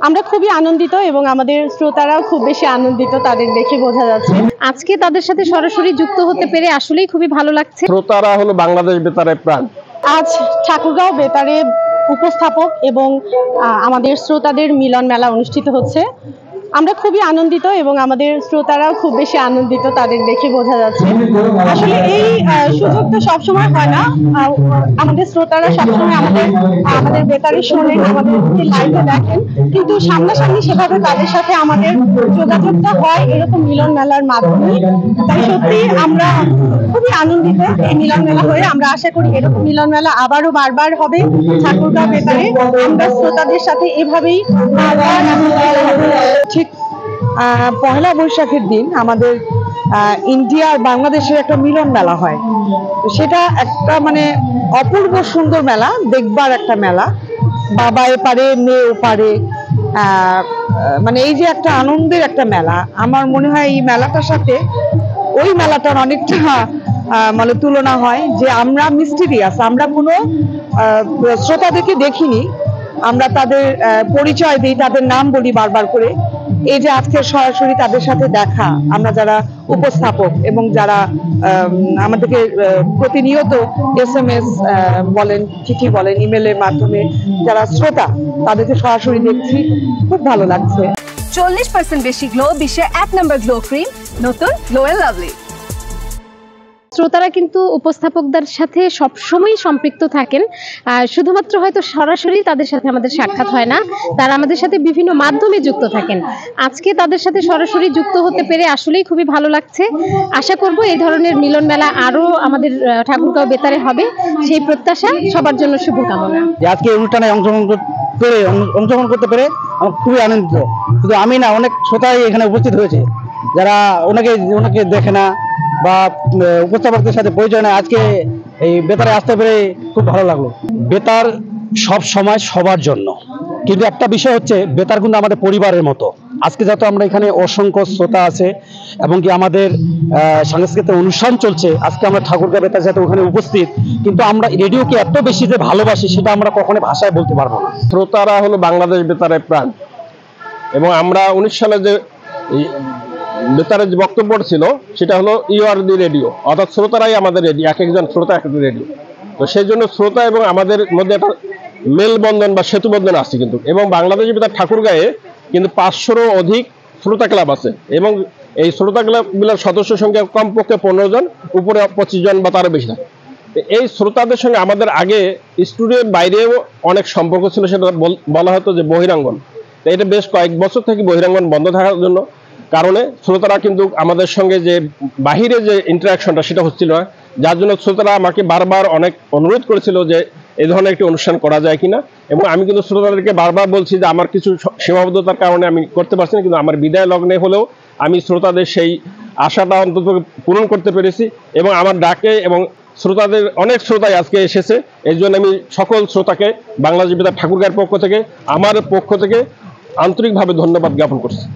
আমরা খুবই আনন্দিত এবং আমাদের শ্রোতারাও খুব বেশি আনন্দিত, তাদের দেখে বোঝা যাচ্ছে। আজকে তাদের সাথে সরাসরি যুক্ত হতে পেরে আসলেই খুবই ভালো লাগছে। শ্রোতারা হলো বাংলাদেশ বেতারের প্রাণ। আজ ঠাকুরগাঁও বেতারে উপস্থাপক এবং আমাদের শ্রোতাদের মিলন মেলা অনুষ্ঠিত হচ্ছে। আমরা খুবই আনন্দিত এবং আমাদের শ্রোতারাও খুব বেশি আনন্দিত, তাদের দেখে বোঝা যাচ্ছে। আসলে এই সুযোগ তো সবসময় হয় না। আমাদের শ্রোতারা সবসময় আমাদের বেতারে শোনেন, আমাদেরকে লাইভে দেখেন, কিন্তু সামনাসামনি সেভাবে তাদের সাথে আমাদের যোগাযোগটা হয় এরকম মিলন মেলার মাধ্যমে। তাই সত্যি আমরা খুবই আনন্দিত এই মিলন মেলা হয়ে। আমরা আশা করি এরকম মিলন মেলা আবারও বারবার হবে ঠাকুরগাঁও বেতারে। আমরা শ্রোতাদের সাথে এভাবেই ঠিক পহেলা বৈশাখের দিন আমাদের ইন্ডিয়া আর বাংলাদেশের একটা মিলন মেলা হয়। সেটা একটা মানে অপূর্ব সুন্দর মেলা, দেখবার একটা মেলা। বাবা এপারে মেয়ে ওপারে, মানে এই যে একটা আনন্দের একটা মেলা। আমার মনে হয় এই মেলাটার সাথে ওই মেলাটার অনেকটা মানে তুলনা হয়, যে আমরা মিস্টিরিয়াস, আমরা কোনো শ্রোতাদেরকে দেখিনি, আমরা তাদের পরিচয় দিই, তাদের নাম বলি বারবার করে। এই যে আজকে সরাসরি তাদের সাথে দেখা, আমরা যারা উপস্থাপক এবং যারা আমাদেরকে প্রতিনিয়ত SMS বলেন, চিঠি বলেন, ইমেলের মাধ্যমে যারা শ্রোতা, তাদেরকে সরাসরি দেখছি, খুব ভালো লাগছে। 40% বেশি গ্লো, বিশ্বের 1 নম্বর গ্লো ক্রিম, নতুন গ্লো এন্ড লাভলি। শ্রোতারা কিন্তু উপস্থাপকদের সাথে সবসময় সম্পৃক্ত থাকেন। শুধুমাত্র হয়তো সরাসরি তাদের সাথে আমাদের সাক্ষাৎ হয় না, তারা আমাদের সাথে বিভিন্ন মাধ্যমে যুক্ত থাকেন। আজকে তাদের সাথে সরাসরি যুক্ত হতে পেরে আসলেই খুবই ভালো লাগছে। আশা করব এই ধরনের মিলন মেলা আরো আমাদের ঠাকুরগাঁও বেতারে হবে, সেই প্রত্যাশা সবার জন্য শুভকামনা। আজকে অনুষ্ঠানে অংশগ্রহণ করতে পেরে আমার খুবই আনন্দিত। শুধু আমি না, অনেক শ্রোতাই এখানে উপস্থিত হয়েছে, যারা ওনাকে দেখে না বা উপস্থাপকদের সাথে পরিচয় নেয়। আজকে এই বেতারে আসতে পেরে খুব ভালো লাগলো। বেতার সব সময় সবার জন্য, কিন্তু একটা বিষয় হচ্ছে বেতার কিন্তু আমাদের পরিবারের মতো। আজকে যত আমরা এখানে অসংখ্য শ্রোতা আছে এবং কি আমাদের সাংস্কৃতিক অনুষ্ঠান চলছে, আজকে আমরা ঠাকুরগাঁও বেতার সাথে ওখানে উপস্থিত, কিন্তু আমরা রেডিওকে এত বেশি যে ভালোবাসি সেটা আমরা কখনো ভাষায় বলতে পারবো না। শ্রোতারা হলো বাংলাদেশ বেতারের প্রাণ। এবং আমরা 19 সালে যে বেতারের যে বক্তব্য ছিল সেটা হলো ইউ আর দি রেডিও, অর্থাৎ শ্রোতারাই আমাদের রেডিও, এক একজন শ্রোতা এক একটা রেডিও। তো সেই জন্য শ্রোতা এবং আমাদের মধ্যে একটা মেলবন্ধন বা সেতুবন্ধন আছে কিন্তু। এবং বাংলাদেশ বেতার ঠাকুরগাঁয়ে কিন্তু 500-রও অধিক শ্রোতা ক্লাব আছে, এবং এই শ্রোতা ক্লাবগুলোর সদস্য সংখ্যা কমপক্ষে 15 জন, উপরে 25 জন বা তারও বেশি থাকে। এই শ্রোতাদের সঙ্গে আমাদের আগে স্টুডিওর বাইরেও অনেক সম্পর্ক ছিল, সেটা বলা হতো যে বহিরাঙ্গন। এটা বেশ কয়েক বছর থেকে বহিরাঙ্গন বন্ধ থাকার জন্য কারণে শ্রোতারা কিন্তু আমাদের সঙ্গে যে বাহিরে যে ইন্টারাকশনটা সেটা হচ্ছিল না, যার জন্য শ্রোতারা আমাকে বারবার অনেক অনুরোধ করেছিল যে এই ধরনের একটি অনুষ্ঠান করা যায় কিনা। এবং আমি কিন্তু শ্রোতাদেরকে বারবার বলছি যে আমার কিছু সীমাবদ্ধতার কারণে আমি করতে পারছি না, কিন্তু আমার বিদায় লগ্নে হলেও আমি শ্রোতাদের সেই আশাটা অন্তত পূরণ করতে পেরেছি। এবং আমার ডাকে এবং শ্রোতাদের অনেক শ্রোতাই আজকে এসেছে, এই জন্য আমি সকল শ্রোতাকে বাংলাদেশ বেতার ঠাকুরগাঁয়ের পক্ষ থেকে, আমার পক্ষ থেকে আন্তরিকভাবে ধন্যবাদ জ্ঞাপন করছি।